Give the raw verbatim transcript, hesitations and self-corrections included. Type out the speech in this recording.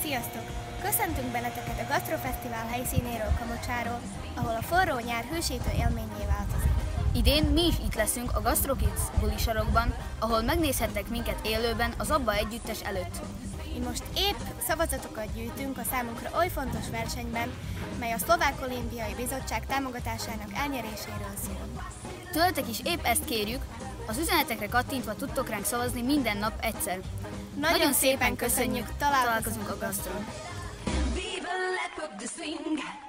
Sziasztok! Köszöntünk benneteket a Gasztrofesztivál helyszínéről, Kamocsáról, ahol a forró nyár hősítő élménnyé változik. Idén mi is itt leszünk a Gastro Kids buli sarokban, ahol megnézhettek minket élőben az Abba együttes előtt. Mi most épp szavazatokat gyűjtünk a számunkra oly fontos versenyben, mely a Szlovák Olimpiai Bizottság támogatásának elnyeréséről szól. Tőletek is épp ezt kérjük, az üzenetekre kattintva tudtok ránk szavazni minden nap egyszer. Nagyon, Nagyon szépen köszönjük, találkozunk, találkozunk a Gastron.